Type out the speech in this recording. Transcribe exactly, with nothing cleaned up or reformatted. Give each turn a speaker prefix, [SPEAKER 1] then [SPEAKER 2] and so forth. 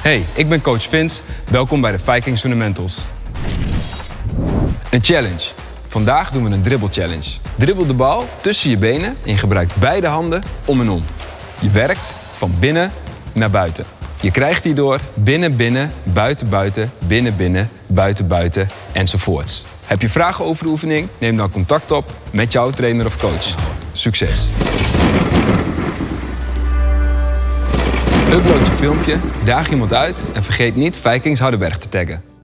[SPEAKER 1] Hey, ik ben coach Vince. Welkom bij de Vikings Fundamentals. Een challenge. Vandaag doen we een dribbel challenge. Dribbel de bal tussen je benen en je gebruikt beide handen om en om. Je werkt van binnen naar buiten. Je krijgt hierdoor binnen, binnen, buiten, buiten, binnen, binnen, buiten, buiten enzovoorts. Heb je vragen over de oefening? Neem dan contact op met jouw trainer of coach. Succes! Upload je filmpje, daag iemand uit en vergeet niet Vikings Hardenberg te taggen.